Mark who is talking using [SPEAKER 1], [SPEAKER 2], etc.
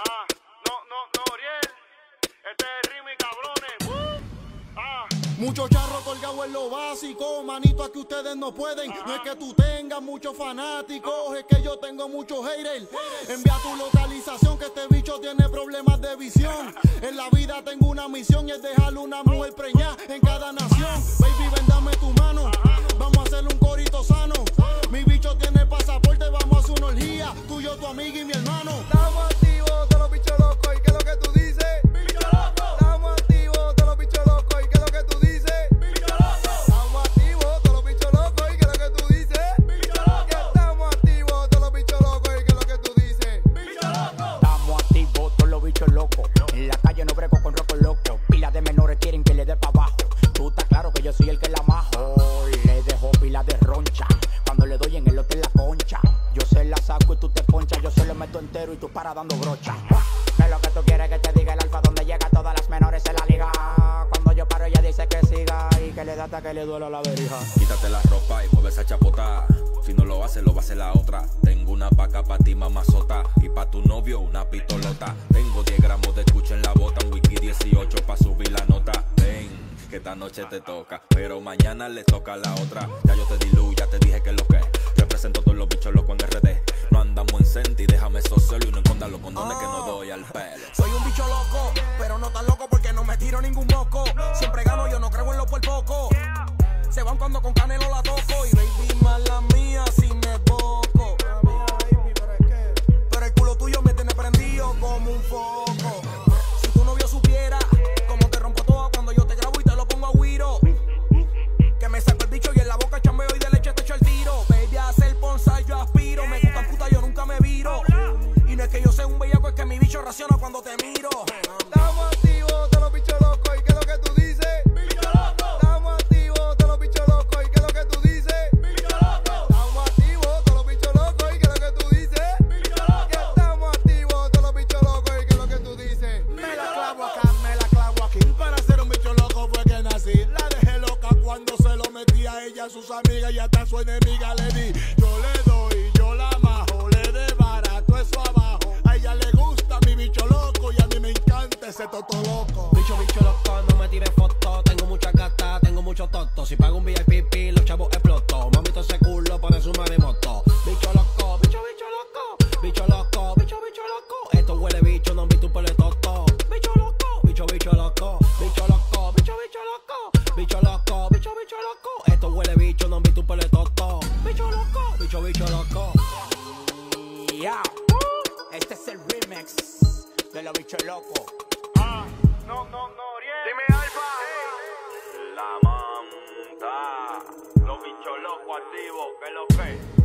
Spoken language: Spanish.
[SPEAKER 1] Oriel. Este es el ritmo, cabrones.
[SPEAKER 2] Muchos charros colgados en lo básico, manito, aquí ustedes no pueden. No es que tú tengas muchos fanáticos, es que yo tengo muchos haters. Envía tu localización que este bicho tiene problemas de visión. En la vida tengo una misión y es dejarle una mujer preñada en cada nación. Baby, vendame tu mano, vamos a hacerle un corito sano. Mi bicho tiene pasaporte, vamos a hacer una orgía, tú, yo, tu amiga y mi hermano.
[SPEAKER 3] Estamos activos, todos los bichos locos, ¿y qué es lo que tú dices?
[SPEAKER 1] ¡Bicho loco!
[SPEAKER 3] Estamos activos, todos los bichos locos, ¿y qué es lo que tú dices?
[SPEAKER 1] ¡Bicho loco!
[SPEAKER 3] Estamos activos, todos los bichos locos, ¿y qué es lo que tú dices?
[SPEAKER 1] ¡Bicho loco!
[SPEAKER 3] Que estamos activos, todos los bichos locos, ¿y qué es lo que tú dices?
[SPEAKER 1] ¡Bicho loco!
[SPEAKER 4] Estamos activos, todos los bichos locos. En la calle no brego con roco loco. Pila de menores quieren que le dé pa' abajo. Tú estás claro que yo soy el que la majo. Le dejo pila de roncha. Cuando le doy en el hotel la concha. Yo se la saco y tú te ponchas. Yo se lo meto entero y tú para dando brocha. ¿Qué es lo que tú quieres que te diga el alfa? Donde llega todas las menores en la liga. Cuando yo paro ella dice que siga. Y que le da hasta que le duela la verija.
[SPEAKER 5] Quítate la ropa y mueve esa chapota. Si no lo hace, lo va a hacer la otra. Tengo una paca pa' ti, mamazota. Y pa' tu novio, una pistolota. Tengo 10 gramos de escucha en la bota. Un whisky 18 pa' subir la nota. Ven, que esta noche te toca. Pero mañana le toca a la otra. Ya yo te di luz, ya te dije que es lo que. Represento todos los bichos locos en RD. No andamos en Senti, déjame eso solo. Y no esconda los condones que no doy al pelo.
[SPEAKER 6] Soy un bicho loco, pero no tan loco porque no me tiro ningún moco. Siempre gano, yo no creo en lo por poco. Se van cuando con Canelo la toco. Y baby, mala mía, si me boco. Pero el culo tuyo me tiene prendido como un foco. Si tu novio supiera cómo te rompo todo cuando yo te grabo y te lo pongo a guiro. Que me saco el bicho y en la boca chambeo y de leche te echo el tiro. Baby, a hacer ponza yo aspiro. Me gustan puta, yo nunca me viro. Y no es que yo sea un bellaco, es que mi bicho raciona cuando te miro.
[SPEAKER 3] Estamos activos, todos los bichos locos, ¿y qué es lo que tú dices?
[SPEAKER 1] ¡Bicho loco!
[SPEAKER 3] Estamos activos, todos los bichos locos, ¿y qué es lo que tú dices?
[SPEAKER 1] ¡Bicho loco!
[SPEAKER 3] Estamos activos, todos los bichos locos, ¿y qué es lo que tú dices?
[SPEAKER 1] ¡Bicho
[SPEAKER 3] Que
[SPEAKER 1] loco!
[SPEAKER 3] estamos activos, todos los bichos locos, ¿y qué es lo que tú dices?
[SPEAKER 2] Me la clavo acá, me la clavo aquí. Para ser un bicho loco fue que nací. La dejé loca cuando se lo metí a ella, a sus amigas y hasta a su enemiga le di. Yo le doy, yo la majo, le de barato eso abajo. A ella le gusta mi bicho loco y a mí me encanta ese toto loco.
[SPEAKER 6] Bicho loco, no me tires fotos. Tengo muchas gatas, tengo muchos totos. Si pago un VIP, los chavos exploto. Mamito ese culo pone su maremoto. Bicho loco, bicho loco. Bicho loco, bicho loco. Esto huele bicho, no han visto un peletoto. Bicho loco, bicho loco. Bicho loco, bicho loco. Bicho loco, bicho loco. Esto huele bicho, no han visto un peletoto. Bicho loco, bicho loco.
[SPEAKER 4] Yeah. Este es el remix de los bichos locos.
[SPEAKER 1] Oriel. Dime, Alfa. La manta. Los bichos locos activos, que es lo que.